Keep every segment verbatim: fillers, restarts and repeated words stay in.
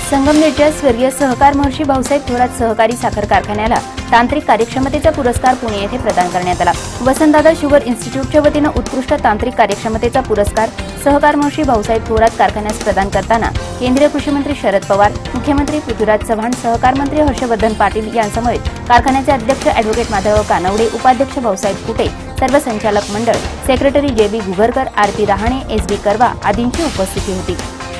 संगमनेरच्या स्वर्गीय सहकार महर्षी भाऊसाहेब थोरात सहकारी साखर कारखान्याला तांत्रिक कार्यक्षमतेचा पुरस्कार पुणे येथे प्रदान करण्यात आला। वसंतदादा शुगर इन्स्टिट्यूटच्या वतीने उत्कृष्ट तांत्रिक कार्यक्षमतेचा पुरस्कार सहकार महर्षी भाऊसाहेब थोरात कारखान्यास प्रदान करताना केंद्रीय कृषी मंत्री शरद पवार, मुख्यमंत्री पृथ्वीराज चव्हाण, सहकार मंत्री हर्षवर्धन पाटील यांसमवेत कारखान्याचे अध्यक्ष ॲडव्होकेट माधवराव कानवडे, उपाध्यक्ष भाऊसाहेब कुटे, सर्व संचालक मंडळ, सेक्रेटरी जे बी घुगरकर, आरती रहाणे, एस बी करवा आदींची उपस्थिती होती।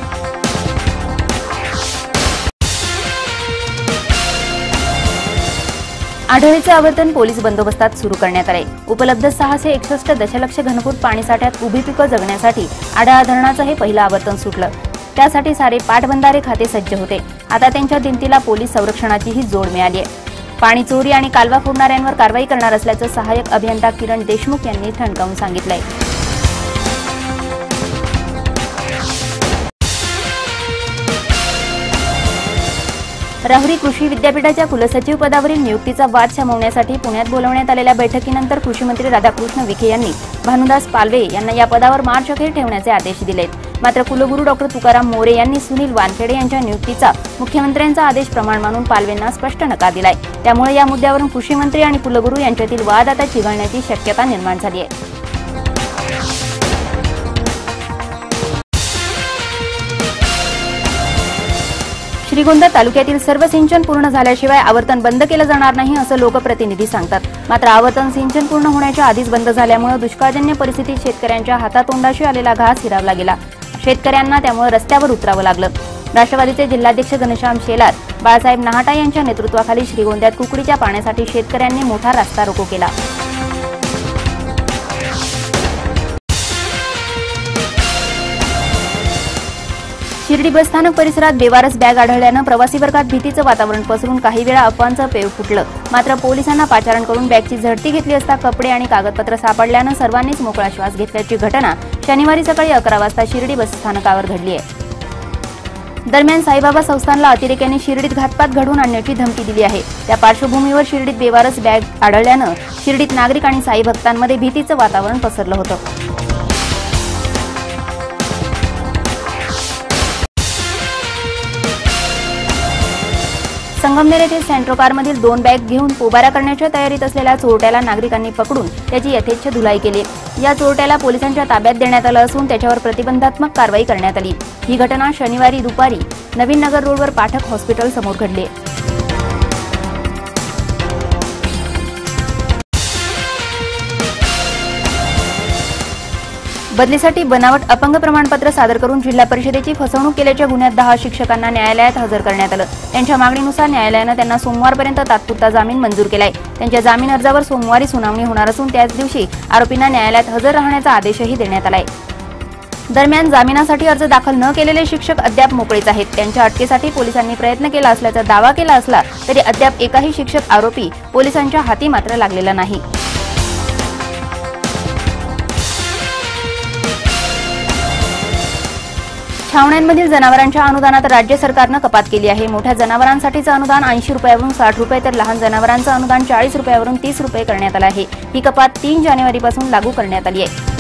आढळचे आवर्तन पोलीस बंदोबस्तात सुरू करण्यात आले। उपलब्ध सहाशे एकसष्ट दशलक्ष घनफूट पाणीसाठ्यात उभी पिकं जगण्यासाठी आढावा धरणाचं हे पहिलं आवर्तन सुटलं। त्यासाठी सारे पाटबंधारे खाते सज्ज होते। आता त्यांच्या भिंतीला पोलीस संरक्षणाचीही जोड मिळाली आहे। पाणी चोरी आणि कालवा फोडणाऱ्यांवर कारवाई करणार असल्याचं सहाय्यक अभियंता किरण देशमुख यांनी ठणकावून सांगितलंय। राहुरी कृषी विद्यापीठाच्या कुलसचिव पदावरील नियुक्तीचा वाद शमवण्यासाठी पुण्यात बोलवण्यात आलेल्या बैठकीनंतर कृषी मंत्री राधाकृष्ण विखे यांनी भानुदास पालवे यांना या पदावर मार्च अखेर ठेवण्याचे आदेश दिलेत। मात्र कुलगुरू डॉक्टर तुकाराम मोरे यांनी सुनील वानखेडे यांच्या नियुक्तीचा मुख्यमंत्र्यांचा आदेश प्रमाण मानून पालवेंना स्पष्ट नकार दिलाय। त्यामुळे या मुद्द्यावरून कृषी मंत्री आणि कुलगुरू यांच्यातील वाद आता चिघळण्याची शक्यता निर्माण झाली आहे। श्रीगोंदा तालुक्यातील सर्व सिंचन पूर्ण झाल्याशिवाय आवर्तन बंद केलं जाणार नाही असं लोकप्रतिनिधी सांगतात। मात्र आवर्तन सिंचन पूर्ण होण्याच्या आधीच बंद झाल्यामुळे दुष्काळजन्य परिस्थितीत शेतकऱ्यांच्या हातातोंडाशी आलेला घास हिरावला गेला। शेतकऱ्यांना त्यामुळे रस्त्यावर उतरावं लागलं। राष्ट्रवादीचे जिल्हाध्यक्ष घनश्याम शेलार, बाळासाहेब नाहाटा यांच्या नेतृत्वाखाली श्रीगोंद्यात कुकडीच्या पाण्यासाठी शेतकऱ्यांनी मोठा रस्ता रोको केला। शिर्डी बस स्थानक परिसरात बेवारस बॅग आढळल्यानं प्रवासी वर्गात भीतीचं वातावरण पसरून काही वेळा अफवांचं पेव फुटलं। मात्र पोलिसांना पाचारण करून बॅगची झडती घेतली असता कपडे आणि कागदपत्र सापडल्यानं सर्वांनीच मोकळा श्वास घेतल्याची घटना शनिवारी सकाळी अकरा वाजता शिर्डी बस स्थानकावर घडली आहे। दरम्यान साईबाबा संस्थानला अतिरेक्यांनी शिर्डीत घातपात घडवून आणण्याची धमकी दिली आहे। त्या पार्श्वभूमीवर शिर्डीत बेवारस बॅग आढळल्यानं शिर्डीत नागरिक आणि साई भक्तांमध्ये भीतीचं वातावरण पसरलं होतं। संगमनेर येथे सेंट्रो कारमधील दोन बॅग घेऊन पोबारा करण्याच्या तयारीत असलेल्या चोरट्याला नागरिकांनी पकडून त्याची यथेच्छ धुलाई केली। या चोरट्याला पोलिसांच्या ताब्यात देण्यात आलं असून त्याच्यावर प्रतिबंधात्मक कारवाई करण्यात आली। ही घटना शनिवारी दुपारी नवीन नगर रोडवर पाठक हॉस्पिटल समोर घडली। बदलीसाठी बनावट अपंग प्रमाणपत्र सादर करून जिल्हा परिषदेची फसवणूक केल्याच्या गुन्ह्यात दहा शिक्षकांना न्यायालयात हजर करण्यात आलं। त्यांच्या मागणीनुसार न्यायालयानं त्यांना सोमवारपर्यंत तात्पुरता जामीन मंजूर केलाय। त्यांच्या जामीन अर्जावर सोमवारी सुनावणी होणार असून त्याच दिवशी आरोपींना न्यायालयात हजर राहण्याचा आदेशही देण्यात आलाय। दरम्यान जामिनासाठी अर्ज दाखल न केलेले शिक्षक अद्याप मोकळेच आहेत। त्यांच्या अटकेसाठी पोलिसांनी प्रयत्न केला असल्याचा दावा केला असला तरी अद्याप एकही शिक्षक आरोपी पोलिसांच्या हाती मात्र लागलेला नाही। छावण्यांमधील जनावरांच्या अनुदानात राज्य सरकारनं कपात केली आहे। मोठ्या जनावरांसाठीचं अनुदान ऐंशी रुपयावरून साठ रुपये तर लहान जनावरांचं अनुदान चाळीस रुपयावरून तीस रुपये करण्यात आलं आहे। ही कपात तीन जानेवारीपासून लागू करण्यात आली आहे।